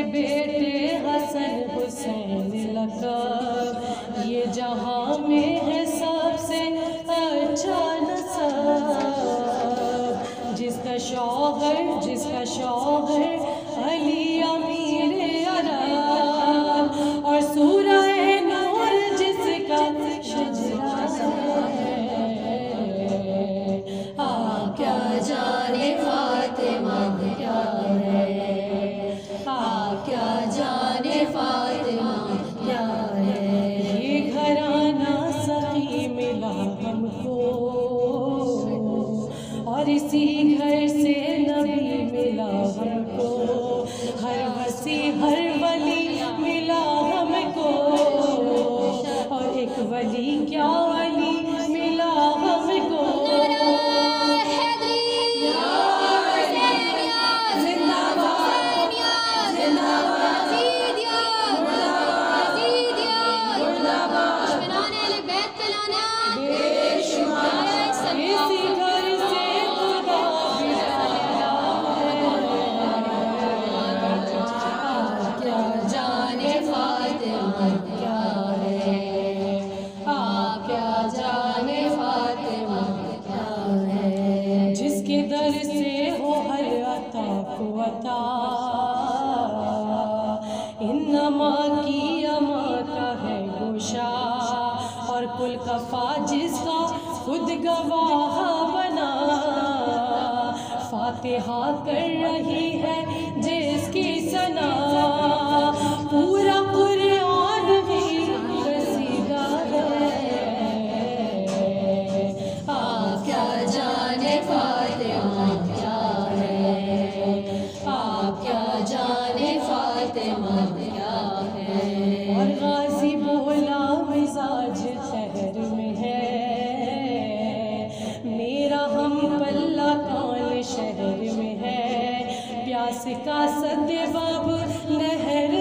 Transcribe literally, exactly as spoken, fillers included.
बेटे हसन हुसैन लक़ब, ये जहां में है सबसे अच्छा नसब। जिसका शौहर जिसका शौहर अली अमीर अरब, और सूरह नूर जिसका शजरा है। आ क्या जाने फातिमा क्या है, आ क्या जाने फातिमा क्या है। ये घराना सखी मिला हमको, और इसी घर से नबी मिला हमको। हर वसी हर वली मिला हमको, और एक वली क्या वली मिला हमको। जिसके दर से हो हर अता को अता, इन्नमा की अमा का है गोशा। और कुल कफा जिसका खुद गवाह बना, फातिहा कर रही है जिसकी सना। पूरा कुरान भी कसीदा है। आ क्या जाने फातिमा क्या है, आ क्या जाने फातिमा क्या है। और गाजी बोला मिजाज शहर में है, मेरा हम पल्ला कौन शहर में है। प्यास का सदबाब नहर